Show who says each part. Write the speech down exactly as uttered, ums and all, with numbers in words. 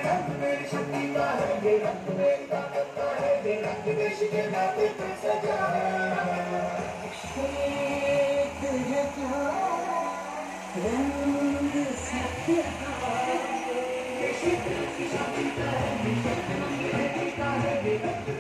Speaker 1: रंग मेरी शक्ति का है, ये रंग मेरी ताकत का है, ये रंग देश के नाते पे सजा है।
Speaker 2: एक है क्या रंग सत्य का,
Speaker 1: ये क्षेत्र की शांति का है, ये क्षेत्र की रहती का है, ये रंग